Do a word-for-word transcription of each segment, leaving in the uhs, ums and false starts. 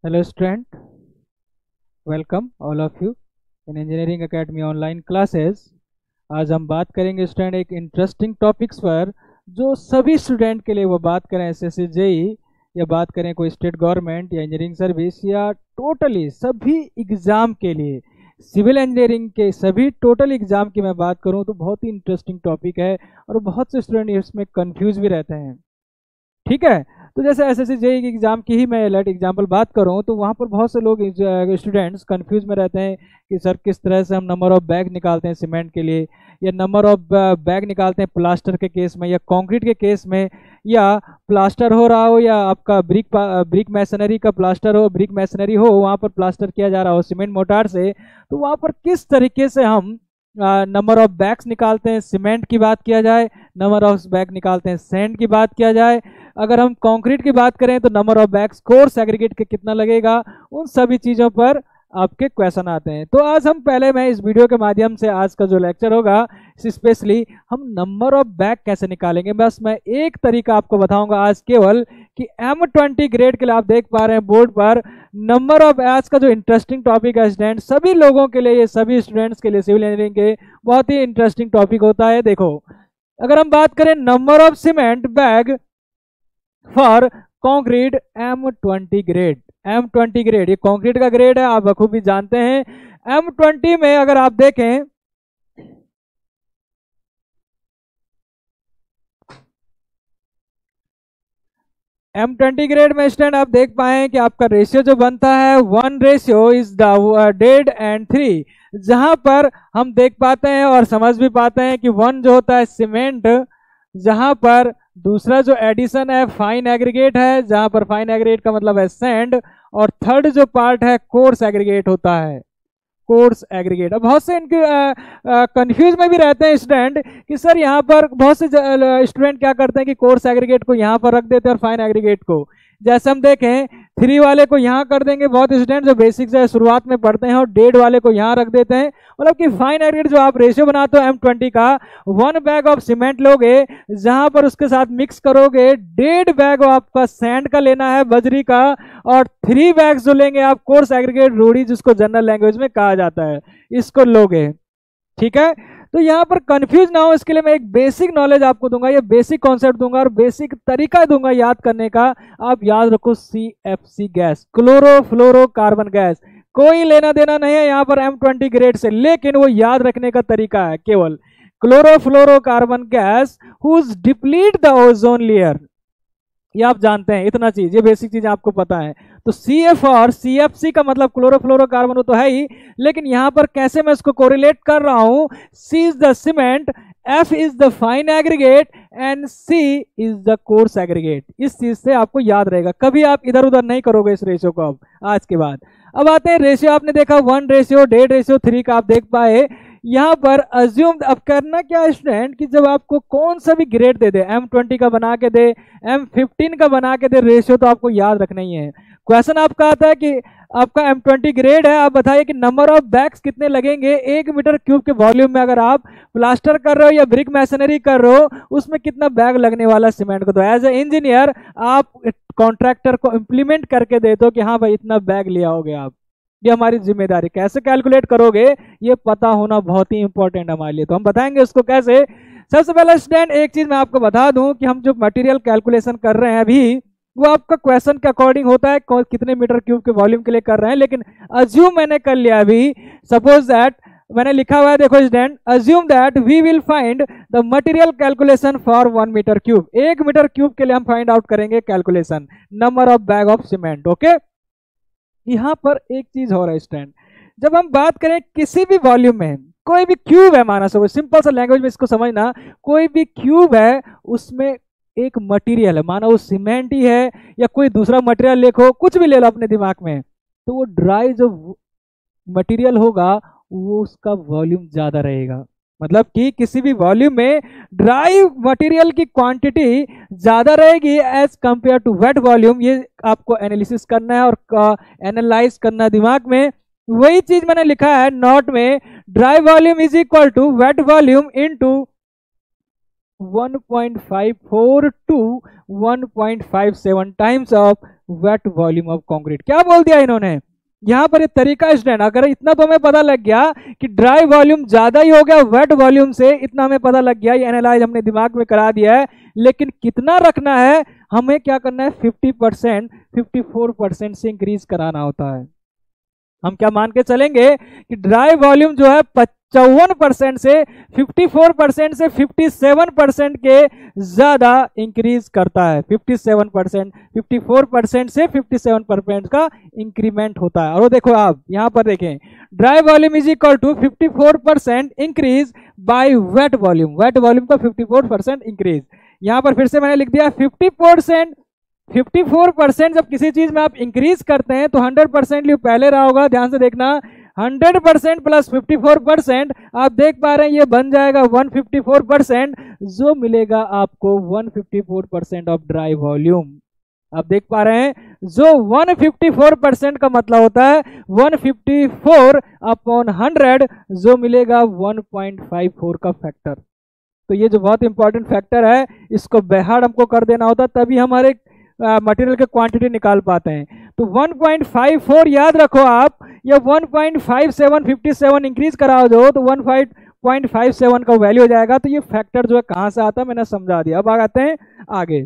Hello student, welcome all of you in Engineering Academy online classes. आज हम बात करेंगे स्टूडेंट एक इंटरेस्टिंग टॉपिक्स पर जो सभी स्टूडेंट के लिए, वो बात करें एस एस सी जेई या बात करें कोई स्टेट गवर्नमेंट या इंजीनियरिंग सर्विस या टोटली सभी एग्ज़ाम के लिए, सिविल इंजीनियरिंग के सभी टोटल एग्ज़ाम की मैं बात करूं तो बहुत ही इंटरेस्टिंग टॉपिक है और बहुत से स्टूडेंट इसमें कंफ्यूज भी रहते हैं। ठीक है, तो जैसे एस एस सी जेई की एग्जाम की ही मैं लेट एग्जाम्पल बात करूं तो वहां पर बहुत से लोग स्टूडेंट्स कंफ्यूज में रहते हैं कि सर किस तरह से हम नंबर ऑफ बैग निकालते हैं सीमेंट के लिए, या नंबर ऑफ बैग निकालते हैं प्लास्टर के केस में या कंक्रीट के केस में, या प्लास्टर हो रहा हो या आपका ब्रिक ब्रिक मैसनरी का प्लास्टर हो, ब्रिक मैसनरी हो, वहाँ पर प्लास्टर किया जा रहा हो सीमेंट मोटार से, तो वहाँ पर किस तरीके से हम नंबर ऑफ बैग्स निकालते हैं। सीमेंट की बात किया जाए, नंबर ऑफ बैग निकालते हैं सैंड की बात किया जाए, अगर हम कंक्रीट की बात करें तो number of bags coarse aggregate के कितना लगेगा, उन सभी चीज़ों पर आपके क्वेश्चन आते हैं। तो आज हम पहले मैं इस वीडियो के माध्यम से आज का जो लेक्चर होगा स्पेशली हम नंबर ऑफ बैग कैसे निकालेंगे, बस मैं एक तरीका आपको बताऊंगा आज केवल कि एम ट्वेंटी ग्रेड के लिए। आप देख पा रहे हैं बोर्ड पर नंबर ऑफ, आज का जो इंटरेस्टिंग टॉपिक है स्टूडेंट सभी लोगों के लिए, ये सभी स्टूडेंट्स के लिए सिविल इंजीनियरिंग के बहुत ही इंटरेस्टिंग टॉपिक होता है। देखो, अगर हम बात करें number of cement bag for concrete M twenty grade, M twenty grade ये कॉन्क्रीट का ग्रेड है, आप बखूबी जानते हैं। एम ट्वेंटी में अगर आप देखें एम ट्वेंटी ग्रेड में स्टूडेंट आप देख पाए कि आपका रेशियो जो बनता है वन रेशियो इज द डेड एंड थ्री, जहां पर हम देख पाते हैं और समझ भी पाते हैं कि वन जो होता है सीमेंट, जहां पर दूसरा जो एडिशन है फाइन एग्रीगेट है, जहां पर फाइन एग्रीगेट का मतलब है सैंड, और थर्ड जो पार्ट है कोर्स एग्रीगेट होता है, कोर्स एग्रीगेट। अब बहुत से इनके कंफ्यूज में भी रहते हैं स्टूडेंट कि सर यहाँ पर बहुत से स्टूडेंट क्या करते हैं कि कोर्स एग्रीगेट को यहाँ पर रख देते हैं और फाइन एग्रीगेट को, जैसे हम देखें थ्री वाले को यहाँ कर देंगे, बहुत स्टूडेंट जो बेसिक से शुरुआत में पढ़ते हैं, और डेड वाले को यहाँ रख देते हैं। मतलब कि फाइन एग्रीगेट जो आप रेशियो बनाते हो एम ट्वेंटी का, वन बैग ऑफ सीमेंट लोगे, जहां पर उसके साथ मिक्स करोगे डेढ़ बैग आपका सैंड का लेना है, बजरी का, और थ्री बैग्स जो लेंगे आप कोर्स एग्रीगेट रोड़ी, जिसको जनरल लैंग्वेज में कहा जाता है, इसको लोगे। ठीक है, तो यहाँ पर कंफ्यूज ना हो इसके लिए मैं एक बेसिक नॉलेज आपको दूंगा, ये बेसिक कॉन्सेप्ट दूंगा और बेसिक तरीका दूंगा याद करने का। आप याद रखो C F C gas, chlorofluorocarbon gas, कोई लेना देना नहीं है यहाँ पर एम ट्वेंटी ग्रेड से, लेकिन वो याद रखने का तरीका है केवल chlorofluorocarbon gas whose deplete the ozone layer, ये आप जानते हैं इतना चीज, ये बेसिक चीज आपको पता है। तो सी एफ और सी एफ सी का मतलब क्लोरोफ्लोरोकार्बन तो है ही, लेकिन यहां पर कैसे मैं इसको कोरिलेट कर रहा हूं, C is the cement, F is the fine aggregate and C is the coarse aggregate. इस चीज से आपको याद रहेगा, कभी आप इधर उधर नहीं करोगे इस रेशियो को। अब आज के बाद अब आते हैं रेशियो, आपने देखा वन रेशियो, डेढ़ रेशियो, थ्री का आप देख पाए। यहाँ पर अज्यूम अब करना क्या स्टूडेंट कि जब आपको कौन सा भी ग्रेड दे दे, एम ट्वेंटी का बना के दे, एम फिफ्टीन का बना के दे, रेशियो तो आपको याद रखना ही है। क्वेश्चन आपका आता है कि आपका एम ट्वेंटी ग्रेड है, आप बताइए कि नंबर ऑफ बैग्स कितने लगेंगे एक मीटर क्यूब के वॉल्यूम में, अगर आप प्लास्टर कर रहे हो या ब्रिक मैसनरी कर रहे हो, उसमें कितना बैग लगने वाला सीमेंट को। तो एज ए इंजीनियर आप कॉन्ट्रैक्टर को इम्प्लीमेंट करके देते हो कि हाँ भाई इतना बैग ले आओगे आप, ये हमारी जिम्मेदारी। कैसे कैलकुलेट करोगे ये पता होना बहुत ही इंपॉर्टेंट हमारे लिए, तो हम बताएंगे उसको कैसे। सबसे पहले स्टूडेंट एक चीज मैं आपको बता दूं कि हम जो मटेरियल कैलकुलेशन कर रहे हैं अभी, वो आपका क्वेश्चन के अकॉर्डिंग होता है कितने मीटर क्यूब के वॉल्यूम के लिए कर रहे हैं, लेकिन अज्यूम मैंने कर लिया अभी, सपोज दैट मैंने लिखा हुआ है, देखो student, assume that we will find the material calculation for one metre cube, एक मीटर क्यूब के लिए हम फाइंड आउट करेंगे calculation number of bag of cement. Okay, यहाँ पर एक चीज हो रहा है स्टूडेंट, जब हम बात करें किसी भी वॉल्यूम में, कोई भी क्यूब है, माना सब सिंपल सा लैंग्वेज में इसको समझना, कोई भी क्यूब है उसमें एक मटेरियल है, माना वो सीमेंट ही है या कोई दूसरा मटेरियल लिखो, कुछ भी ले लो अपने दिमाग में, तो वो ड्राई जो मटेरियल होगा वो उसका वॉल्यूम ज्यादा रहेगा। मतलब कि किसी भी वॉल्यूम में ड्राई मटेरियल की क्वांटिटी ज्यादा रहेगी as compare to wet volume. ये आपको एनालिसिस करना है और एनालाइज करना है दिमाग में। वही चीज मैंने लिखा है नोट में, dry volume is equal to wet volume into one point five four to one point five seven times of wet volume of concrete. क्या बोल दिया इन्होंने यहाँ पर, ये तरीका स्टूडेंट, अगर इतना तो हमें पता लग गया कि ड्राई वॉल्यूम ज्यादा ही हो गया वेट वॉल्यूम से, इतना हमें पता लग गया, ये एनालाइज हमने दिमाग में करा दिया है। लेकिन कितना रखना है, हमें क्या करना है, fifty percent fifty four percent से इंक्रीज कराना होता है। हम क्या मान के चलेंगे कि ड्राई वॉल्यूम जो है पचपन परसेंट से चौवन परसेंट से सत्तावन परसेंट के ज्यादा इंक्रीज करता है। सत्तावन परसेंट चौवन परसेंट से सत्तावन परसेंट का इंक्रीमेंट होता है। और देखो आप यहां पर देखें, dry volume is equal to चौवन percent increase by wet volume, wet volume का चौवन परसेंट इंक्रीज। यहां पर फिर से मैंने लिख दिया फिफ्टी परसेंट चौवन परसेंट जब किसी चीज में आप इंक्रीज करते हैं तो हंड्रेड परसेंट पहले रहा होगा, ध्यान से देखना, हंड्रेड परसेंट प्लस चौवन परसेंट आप देख पा रहे हैं, ये बन जाएगा एक सौ चौवन परसेंट, जो मिलेगा आपको एक सौ चौवन परसेंट ऑफ ड्राई वॉल्यूम। आप देख पा रहे हैं, जो एक सौ चौवन परसेंट का मतलब होता है एक सौ चौवन अपॉन हंड्रेड, जो मिलेगा वन पॉइंट फाइव फोर का फैक्टर। तो ये जो बहुत इंपॉर्टेंट फैक्टर है, इसको बेहाड़ हमको कर देना होता, तभी हमारे मटेरियल के क्वांटिटी निकाल पाते हैं। तो वन पॉइंट फाइव फोर याद रखो आप, या one point five seven fifty seven increase कराओ जो, तो वन पॉइंट फाइव सेवन का वैल्यू हो जाएगा। तो ये फैक्टर जो है कहां से आता है मैंने समझा दिया। अब आते हैं आगे,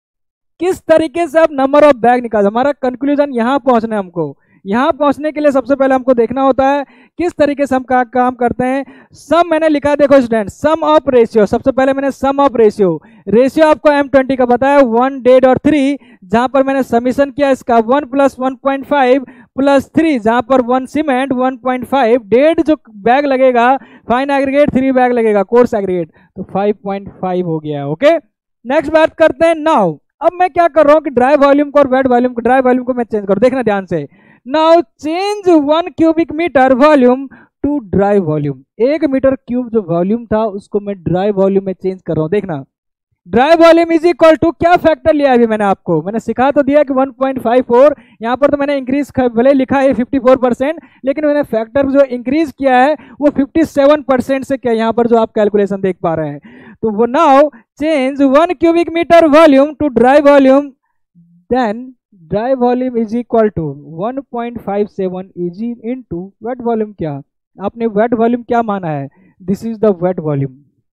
किस तरीके से आप नंबर ऑफ बैग निकाल, हमारा कंक्लूजन यहां पहुंचना है हमको। यहां पहुंचने के लिए सबसे पहले हमको देखना होता है किस तरीके से हम का, काम करते हैं। सम मैंने लिखा, देखो स्टूडेंट, सम ऑफ रेशियो, सबसे पहले मैंने सम ऑफ रेशियो, रेशियो आपको एम ट्वेंटी का बताया, वन डेड और थ्री, जहां पर मैंने समीशन किया इसका one plus one point five plus three, जहां पर one cement one point five, डेड जो बैग लगेगा फाइन एग्रीगेट थ्री बैग लगेगा कोर्स एग्रीगेट, तो फाइव पॉइंट फाइव हो गया। ओके, नेक्स्ट बात करते हैं नाउ। अब मैं क्या कर रहा हूं कि ड्राई वॉल्यूम को और वेट वॉल्यूम को, ड्राई वॉल्यूम को मैं चेंज करूं, देखना ध्यान से। Now change one cubic metre volume to dry volume, एक मीटर क्यूब जो वॉल्यूम था उसको मैं ड्राई वॉल्यूम में चेंज कर रहा हूं। देखना, dry volume is equal to, क्या फैक्टर लिया अभी मैंने आपको, मैंने सिखा तो दिया कि वन पॉइंट फाइव फोर, यहां पर तो मैंने इंक्रीज भले लिखा है फिफ्टी फोर परसेंट, लेकिन मैंने फैक्टर जो इंक्रीज किया है वो फिफ्टी सेवन परसेंट से किया, यहां पर जो आप कैलकुलेशन देख पा रहे हैं। तो वो now change one cubic metre volume to dry volume, then dry volume is equal to one point five seven easy into wet volume. क्या आपने वेट वॉल्यूम क्या माना है, this is the wet volume,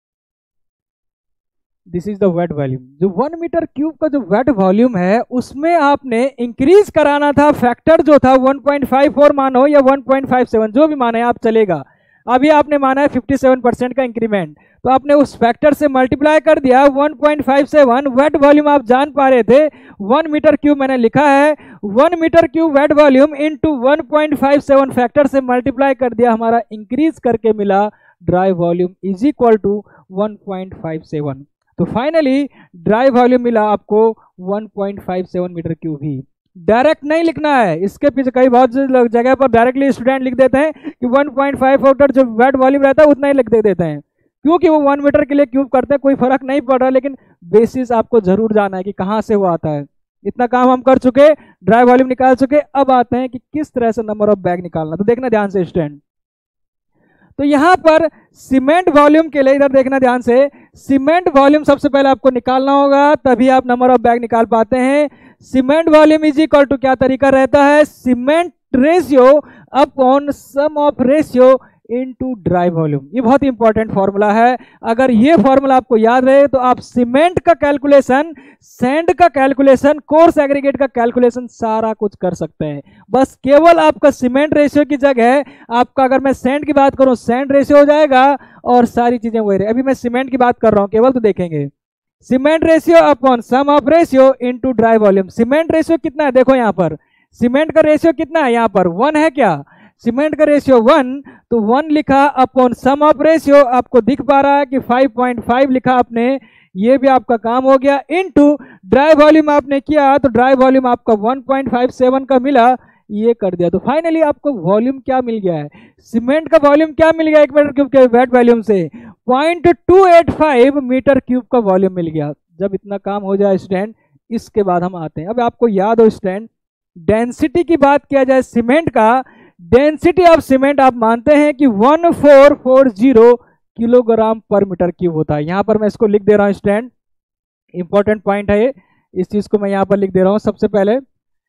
this is the wet volume. जो one metre cube का जो wet volume है उसमें आपने इंक्रीज कराना था, फैक्टर जो था वन पॉइंट फाइव फोर मानो या वन पॉइंट फाइव सेवन, जो भी माना है आप चलेगा। अभी आपने माना है फिफ्टी सेवन परसेंट का इंक्रीमेंट, तो आपने उस फैक्टर से मल्टीप्लाई कर दिया one point five seven, wet volume आप जान पा रहे थे वन मीटर क्यूब, मैंने लिखा है one metre cube wet volume into one point five seven, factor से मल्टीप्लाई कर दिया, हमारा इंक्रीज करके मिला dry volume is equal to one point five seven. तो फाइनली ड्राई वॉल्यूम मिला आपको one point five seven metre cube ही। डायरेक्ट नहीं लिखना है, इसके पीछे कई बहुत जगह पर डायरेक्टली स्टूडेंट लिख देते हैं कि वन पॉइंट फाइव फोर जो वेट वॉल्यूम रहता है उतना ही लिख दे देते हैं, क्योंकि वो वन मीटर के लिए क्यूब करते हैं, कोई फर्क नहीं पड़ रहा, लेकिन बेसिस आपको जरूर जाना है कि कहाँ से वो आता है। इतना काम हम कर चुके, ड्राई वॉल्यूम निकाल चुके, अब आते हैं कि किस तरह से नंबर ऑफ बैग निकालना। तो देखना ध्यान से स्टूडेंट, तो यहां पर सीमेंट वॉल्यूम के लिए इधर देखना ध्यान से, सीमेंट वॉल्यूम सबसे पहले आपको निकालना होगा, तभी आप नंबर ऑफ बैग निकाल पाते हैं। Cement volume is equal to क्या तरीका रहता है, cement ratio upon sum of ratio into dry volume. ये बहुत ही इंपॉर्टेंट फॉर्मूला है, अगर ये फॉर्मूला आपको याद रहे तो आप सीमेंट का कैलकुलेशन, सैंड का कैलकुलेशन, कोर्स एग्रीगेट का कैलकुलेशन सारा कुछ कर सकते हैं। बस केवल आपका सीमेंट रेशियो की जगह आपका, अगर मैं सैंड की बात करूं सैंड रेशियो हो जाएगा और सारी चीजें वही रहे। अभी मैं सीमेंट की बात कर रहा हूं केवल, तो देखेंगे cement ratio upon sum of ratio into dry volume. Cement ratio कितना है, देखो यहां पर सीमेंट का रेशियो कितना है, यहां पर वन है, क्या सीमेंट का रेशियो वन, तो वन लिखा अपॉन सम ऑफ रेशियो, आपको दिख पा रहा है कि फाइव पॉइंट फाइव लिखा आपने, ये भी आपका काम हो गया, इनटू ड्राई वॉल्यूम आपने किया तो ड्राई वॉल्यूम आपका वन पॉइंट फाइव सेवन का मिला, ये कर दिया। तो फाइनली आपको वॉल्यूम क्या मिल गया है, सीमेंट का वॉल्यूम क्या मिल गया एक मीटर क्यूब के वेट वॉल्यूम से, point two eight five metre cube का वॉल्यूम मिल गया। जब इतना काम हो जाए स्टूडेंट, इसके बाद हम आते हैं, अब आपको याद हो स्टूडेंट, डेंसिटी की बात किया जाए सीमेंट का, डेंसिटी ऑफ सीमेंट आप मानते हैं कि one four four zero kilogram per metre cube होता है। यहां पर मैं इसको लिख दे रहा हूं स्टूडेंट, इंपॉर्टेंट पॉइंट है ये, इस चीज को मैं यहां पर लिख दे रहा हूं। सबसे पहले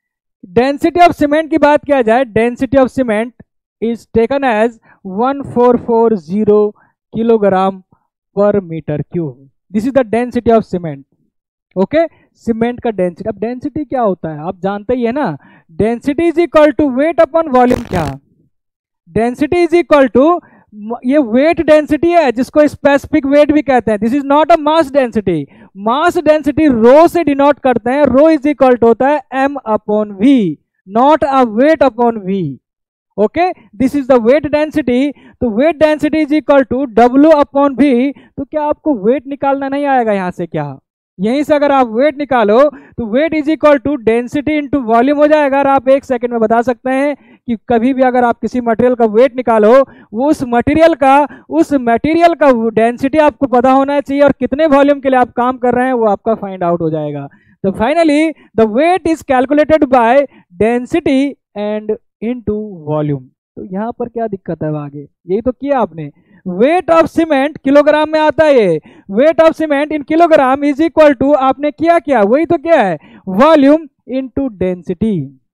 डेंसिटी ऑफ सीमेंट की बात किया जाए, density of cement is taken as one four four zero kilogram per metre cube. This is the density of cement. Okay, cement का डेंसिटी। अब डेंसिटी क्या होता है आप जानते ही है ना, density is equal to weight upon volume. क्या डेंसिटी इज इक्वल टू, ये वेट डेंसिटी है जिसको स्पेसिफिक वेट भी कहते हैं। This is not a mass density. Mass density rho से डिनोट करते हैं, रो इज इक्वल टू होता है M upon V, not a weight upon V. Okay, this is the weight density. तो weight density is equal to W upon V. तो क्या आपको wait निकालना नहीं आएगा यहां से? क्या यहीं से अगर आप वेट निकालो तो weight is equal to density into volume हो जाएगा। और आप एक सेकंड में बता सकते हैं कि कभी भी अगर आप किसी मटेरियल का वेट निकालो, वो उस मटेरियल का उस मटेरियल का डेंसिटी आपको पता होना चाहिए और कितने वॉल्यूम के लिए आप काम कर रहे हैं वो आपका फाइंड आउट हो जाएगा। तो finally the weight is calculated by density and into volume. तो यहाँ पर क्या दिक्कत है आगे? यही तो किया आपने। वेट ऑफ सीमेंट किलोग्राम में आता है, ये weight of cement in kilogram is equal to, आपने क्या किया वही तो क्या है, volume into density.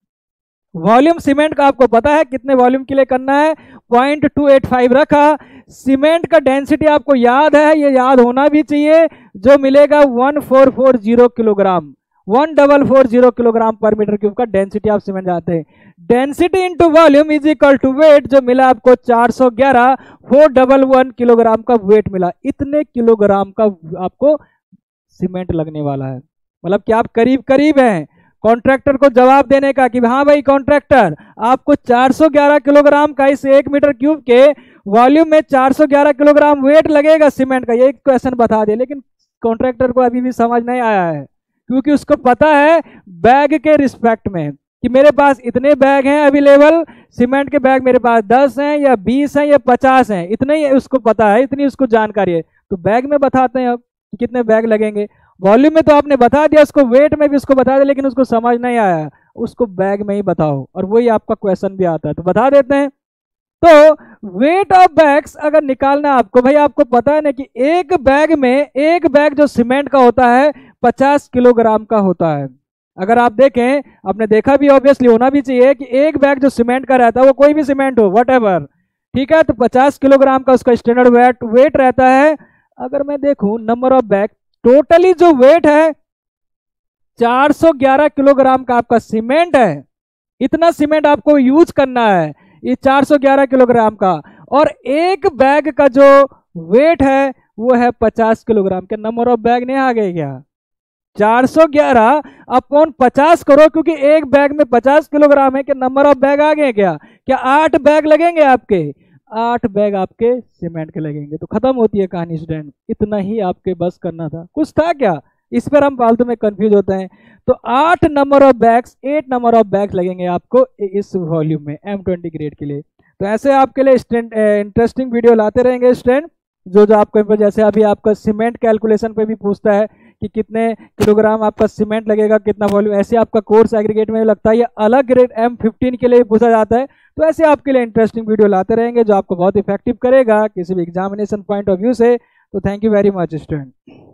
Volume cement का आपको पता है कितने वॉल्यूम के लिए करना है, पॉइंट टू एट फाइव रखा। सीमेंट का डेंसिटी आपको याद है, ये याद होना भी चाहिए, जो मिलेगा one four four zero kilogram, one double four zero kilogram per metre cube का डेंसिटी ऑफ सीमेंट जाते हैं। Density into volume is equal to weight, जो मिला आपको चार सौ ग्यारह, फोर डबल वन किलोग्राम का वेट मिला। इतने किलोग्राम का आपको सीमेंट लगने वाला है, मतलब कि आप करीब करीब हैं कॉन्ट्रैक्टर को जवाब देने का कि हाँ भाई कॉन्ट्रैक्टर, आपको चार सौ ग्यारह किलोग्राम का इस एक मीटर क्यूब के वॉल्यूम में चार सौ ग्यारह किलोग्राम वेट लगेगा सीमेंट का। ये एक क्वेश्चन बता दे, लेकिन कॉन्ट्रैक्टर को अभी भी समझ नहीं आया है, क्योंकि उसको पता है बैग के रिस्पेक्ट में कि मेरे पास इतने बैग हैं अवेलेबल, सीमेंट के बैग मेरे पास दस हैं या बीस हैं या पचास हैं, इतने ही उसको पता है, इतनी उसको जानकारी है। तो बैग में बताते हैं अब कि कितने बैग लगेंगे। वॉल्यूम में तो आपने बता दिया, उसको वेट में भी उसको बता दिया, लेकिन उसको समझ नहीं आया, उसको बैग में ही बताओ, और वही आपका क्वेश्चन भी आता है तो बता देते हैं। तो वेट ऑफ बैग्स अगर निकालना है आपको, भाई आपको पता है ना कि एक बैग में, एक बैग जो सीमेंट का होता है पचास किलोग्राम का होता है। अगर आप देखें, आपने देखा भी, ऑब्वियसली होना भी चाहिए कि एक बैग जो सीमेंट का रहता है, वो कोई भी सीमेंट हो व्हाटएवर, ठीक है, तो पचास किलोग्राम का उसका स्टैंडर्ड वेट वेट रहता है। अगर मैं देखूं नंबर ऑफ बैग, टोटली जो वेट है चार सौ ग्यारह किलोग्राम का आपका सीमेंट है। इतना सीमेंट आपको यूज करना है, ये चार सौ ग्यारह किलोग्राम का, और एक बैग का जो वेट है वो है पचास किलोग्राम के। नंबर ऑफ बैग नहीं आ गए क्या? चार सौ ग्यारह अपॉन पचास करो, क्योंकि एक बैग में पचास किलोग्राम है, कि नंबर ऑफ बैग आ गए क्या? क्या आठ बैग लगेंगे आपके? आठ बैग आपके सीमेंट के लगेंगे। तो खत्म होती है कहानी स्टूडेंट, इतना ही आपके बस करना था, कुछ था क्या? इस पर हम फालतू में कंफ्यूज होते हैं। तो आठ number of bags, eight number of bags लगेंगे आपको इस वॉल्यूम में एम ट्वेंटी ग्रेड के लिए। तो ऐसे आपके लिए इंटरेस्टिंग वीडियो लाते रहेंगे स्टूडेंट, जो जो आपको, जैसे अभी आपका सीमेंट कैलकुलेशन पे भी पूछता है कि कितने किलोग्राम आपका सीमेंट लगेगा, कितना वॉल्यूम, ऐसे आपका कोर्स एग्रीगेट में लगता है, ये अलग ग्रेड एम फिफ्टीन के लिए पूछा जाता है। तो ऐसे आपके लिए इंटरेस्टिंग वीडियो लाते रहेंगे जो आपको बहुत इफेक्टिव करेगा किसी भी एग्जामिनेशन पॉइंट ऑफ व्यू से। तो thank you very much student.